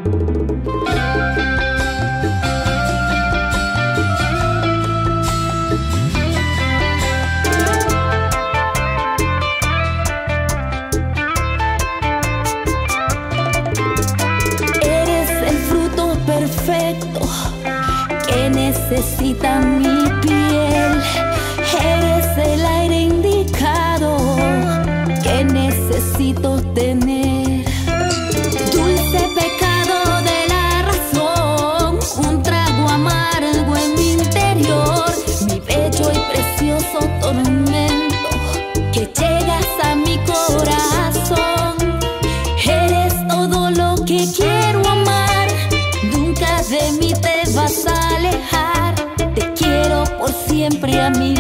Perfecto que necesita mi piel. Eres el aire indicado que necesito tener. Dulce pecado de la razón, un trago amargo en mi interior, mi bello y precioso tormento que llegas a mi corazón. Eres todo lo que quiero amar. De mí te vas a alejar. Te quiero por siempre a mi